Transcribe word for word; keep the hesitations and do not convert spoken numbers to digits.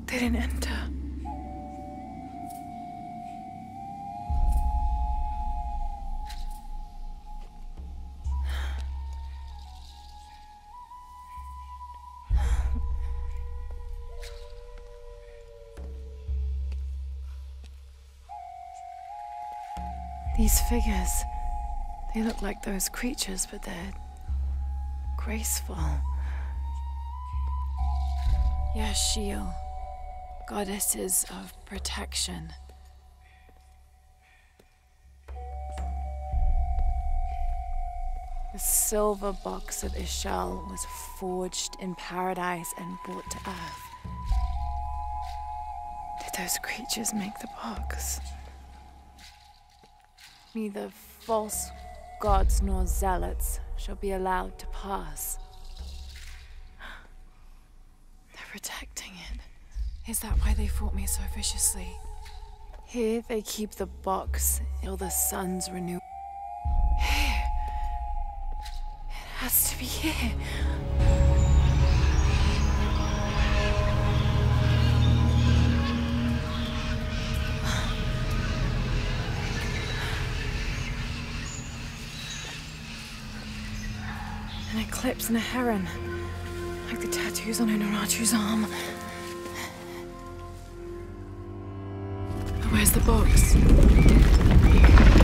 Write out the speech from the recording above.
They didn't enter. These figures, they look like those creatures, but they're graceful. Yashil, goddesses of protection. The silver box of Ishal was forged in paradise and brought to earth. Did those creatures make the box? Neither false gods nor zealots shall be allowed to pass. They're protecting it. Is that why they fought me so viciously? Here they keep the box till the suns renew. Here. It has to be here. An eclipse and a heron, like the tattoos on Unuratu's arm. Where's the box?